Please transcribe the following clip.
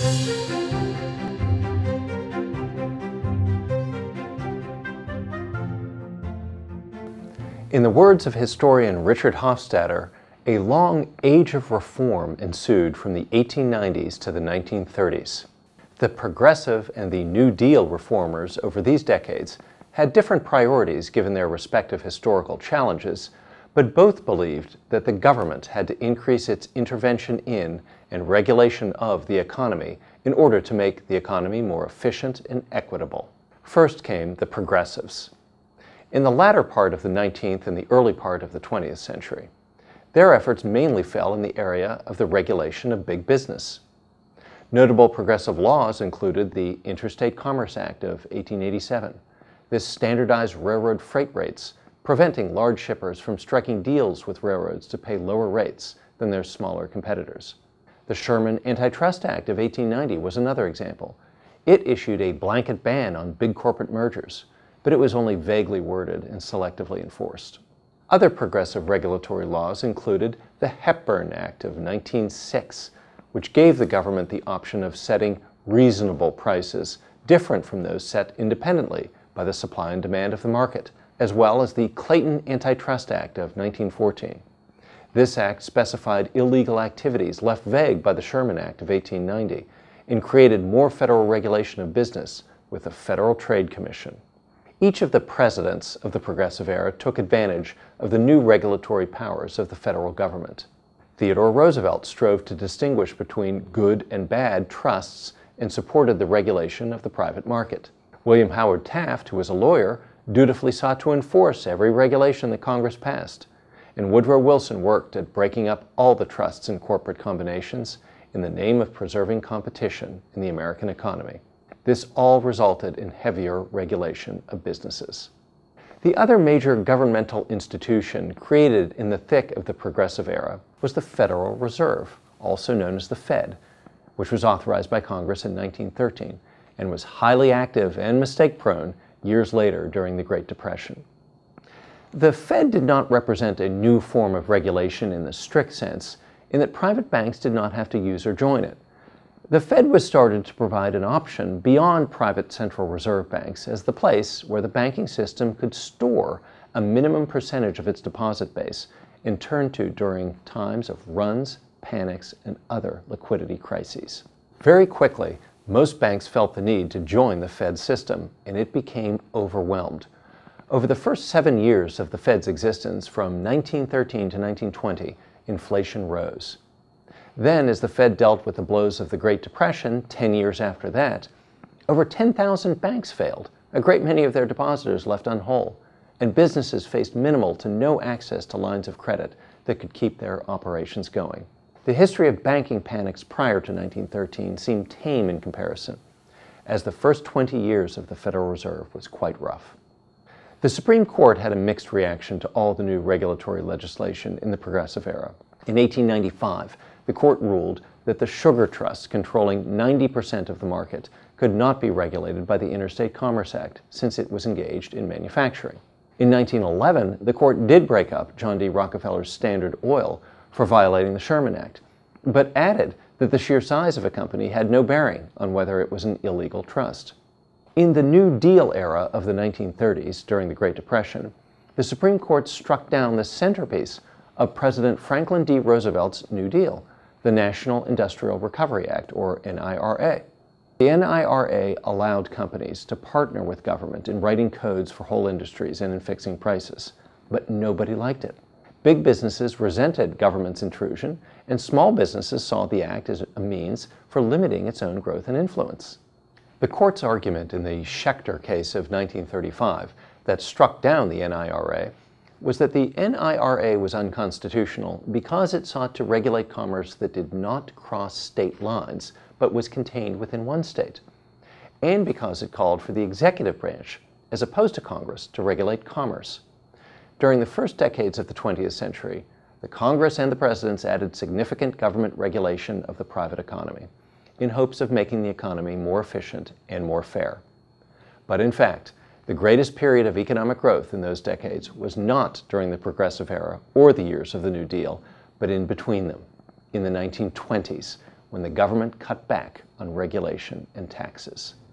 In the words of historian Richard Hofstadter, a long age of reform ensued from the 1890s to the 1930s. The Progressive and the New Deal reformers over these decades had different priorities given their respective historical challenges, but both believed that the government had to increase its intervention in and regulation of the economy in order to make the economy more efficient and equitable. First came the Progressives. In the latter part of the 19th and the early part of the 20th century, their efforts mainly fell in the area of the regulation of big business. Notable progressive laws included the Interstate Commerce Act of 1887. This standardized railroad freight rates, preventing large shippers from striking deals with railroads to pay lower rates than their smaller competitors. The Sherman Antitrust Act of 1890 was another example. It issued a blanket ban on big corporate mergers, but it was only vaguely worded and selectively enforced. Other progressive regulatory laws included the Hepburn Act of 1906, which gave the government the option of setting reasonable prices different from those set independently by the supply and demand of the market, as well as the Clayton Antitrust Act of 1914. This act specified illegal activities left vague by the Sherman Act of 1890 and created more federal regulation of business with the Federal Trade Commission. Each of the presidents of the Progressive era took advantage of the new regulatory powers of the federal government. Theodore Roosevelt strove to distinguish between good and bad trusts and supported the regulation of the private market. William Howard Taft, who was a lawyer, dutifully sought to enforce every regulation that Congress passed. And Woodrow Wilson worked at breaking up all the trusts and corporate combinations in the name of preserving competition in the American economy. This all resulted in heavier regulation of businesses. The other major governmental institution created in the thick of the Progressive era was the Federal Reserve, also known as the Fed, which was authorized by Congress in 1913 and was highly active and mistake-prone years later during the Great Depression. The Fed did not represent a new form of regulation in the strict sense, in that private banks did not have to use or join it. The Fed was started to provide an option beyond private central reserve banks as the place where the banking system could store a minimum percentage of its deposit base and turn to during times of runs, panics, and other liquidity crises. Very quickly, most banks felt the need to join the Fed system, and it became overwhelmed. Over the first 7 years of the Fed's existence, from 1913 to 1920, inflation rose. Then, as the Fed dealt with the blows of the Great Depression, 10 years after that, over 10,000 banks failed, a great many of their depositors left unwhole, and businesses faced minimal to no access to lines of credit that could keep their operations going. The history of banking panics prior to 1913 seemed tame in comparison, as the first 20 years of the Federal Reserve was quite rough. The Supreme Court had a mixed reaction to all the new regulatory legislation in the Progressive era. In 1895, the court ruled that the sugar trusts controlling 90% of the market could not be regulated by the Interstate Commerce Act, since it was engaged in manufacturing. In 1911, the court did break up John D. Rockefeller's Standard Oil for violating the Sherman Act, but added that the sheer size of a company had no bearing on whether it was an illegal trust. In the New Deal era of the 1930s, during the Great Depression, the Supreme Court struck down the centerpiece of President Franklin D. Roosevelt's New Deal, the National Industrial Recovery Act, or NIRA. The NIRA allowed companies to partner with government in writing codes for whole industries and in fixing prices, but nobody liked it. Big businesses resented government's intrusion, and small businesses saw the act as a means for limiting its own growth and influence. The court's argument in the Schechter case of 1935 that struck down the NIRA was that the NIRA was unconstitutional because it sought to regulate commerce that did not cross state lines, but was contained within one state, and because it called for the executive branch, as opposed to Congress, to regulate commerce. During the first decades of the 20th century, the Congress and the presidents added significant government regulation of the private economy, in hopes of making the economy more efficient and more fair. But in fact, the greatest period of economic growth in those decades was not during the Progressive era or the years of the New Deal, but in between them, in the 1920s, when the government cut back on regulation and taxes.